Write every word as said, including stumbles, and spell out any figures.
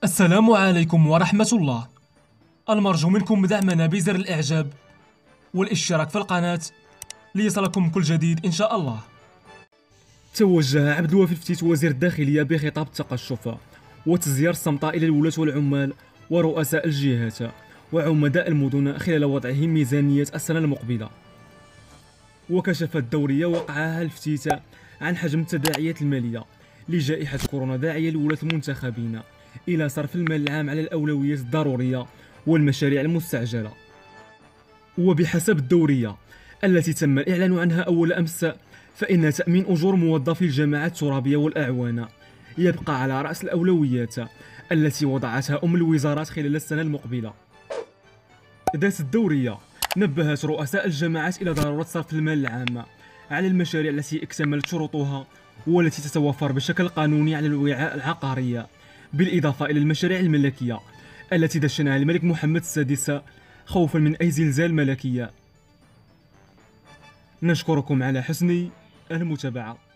السلام عليكم ورحمة الله. المرجو منكم دعمنا بزر الإعجاب والاشتراك في القناة ليصلكم كل جديد إن شاء الله. توجه عبد الوافي الفتيت وزير الداخلية بخطاب التقشف وتزيير الصمتاء إلى الولاة والعمال ورؤساء الجهات وعمداء المدن خلال وضعهم ميزانية السنة المقبلة. وكشفت الدورية وقعها الفتيت عن حجم التداعيات المالية لجائحة كورونا، داعية لولاة المنتخبين إلى صرف المال العام على الأولويات الضرورية والمشاريع المستعجلة. وبحسب الدورية التي تم الإعلان عنها أول أمس، فإن تأمين أجور موظفي الجماعات الترابية والأعوان يبقى على رأس الأولويات التي وضعتها أم الوزارات خلال السنة المقبلة. ذات الدورية نبهت رؤساء الجماعات إلى ضرورة صرف المال العام على المشاريع التي اكتملت شروطها والتي تتوفر بشكل قانوني على الوعاء العقاري، بالإضافة إلى المشاريع الملكية التي دشنها الملك محمد السادس خوفا من أي زلزال ملكي. نشكركم على حسن المتابعة.